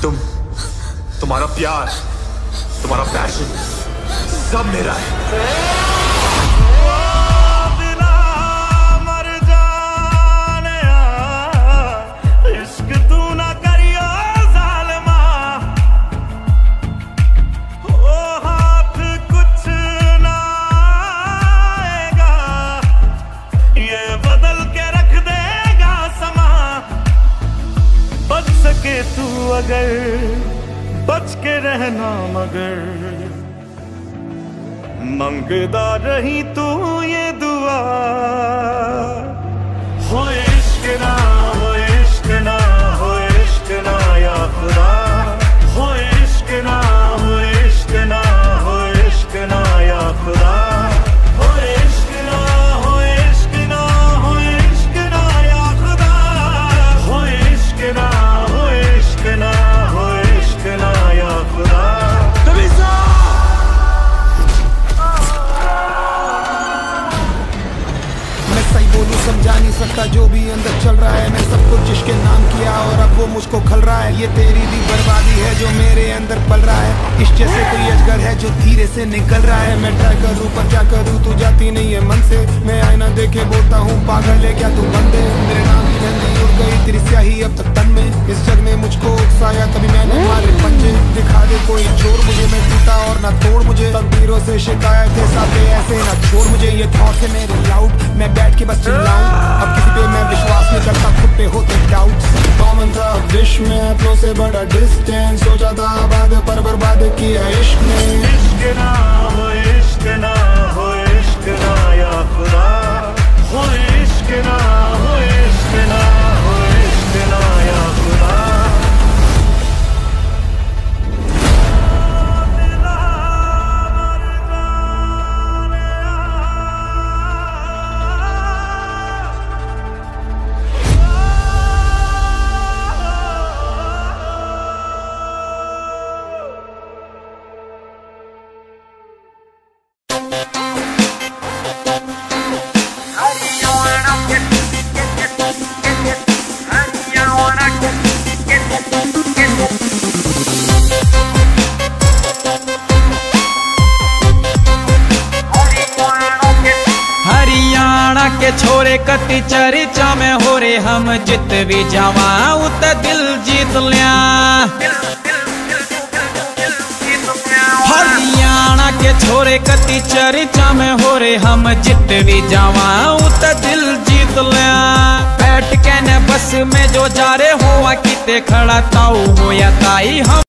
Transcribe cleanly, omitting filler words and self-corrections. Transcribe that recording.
तुम्हारा प्यार, तुम्हारा पैशन सब मेरा है। तू अगर बच के रहना मगर मंगदा रही तू ये दुआ, हो इश्क ना, हो इश्क ना, हो इश्क ना या खुदा, हो इश्क ना, हो इश्क ना, हो इश्क ना या खुदा, हो इश्क ना, हो इश्क ना, हो इश्क ना या खुदा, हो इश्क ना, हो इश्क ना, हो इश्क ना या खुदा। मैं सही बोलूं समझा नहीं सकता जो भी अंदर चल रहा है। मैं सब कुछ जिसके नाम किया और अब वो मुझको खल रहा है। ये तेरी भी बर्बादी है जो मेरे अंदर पल रहा है। इस जैसे कोई अजगर है जो धीरे से निकल रहा है। मैं ट्राई करूं पर क्या करूं, तू जाती नहीं है मन से। मैं आईना देखे बोलता हूँ पागल है क्या तू बंदे। मेरे नाम की मेहंदी उड़ गई तेरी स्याही अब तक तन में। इस जग ने मुझको उकसाया कभी मैंने मारे पंजे। दिखा दे कोई जोर मुझे, मैं टूटा और ना तोड़ मुझे। तकदीरों से शिकायत है साथे ऐसे ना छोड़ मुझे। ये थॉट्स है मेरे लाउड, मैं बैठ के बस चिल्लाऊं। अब किसी पे मैं विश्वास नहीं करता, खुद पे होते डाउट्स। कॉमन था विश में अपनों से बड़ा डिस्टेंस। सोचा था आबाद पर बर्बाद किया इश्क ने। इश्क ना, हो इश्क ना, हो इश्क ना या खुदा, हो इश्क ना, हो इश्क ना, हो इश्क ना या खुदा। हरियाणा के छोरे कति चर्चा में हो रे। हम जित भी जावा उत दिल जीत लिया। हरियाणा के छोरे कति चर्चा में हो रे। हम जित भी जावा उत दिल जीत लिया। बैठ के न बस में जो जा रे हुआ किते खड़ा ताऊ हो या ताई हम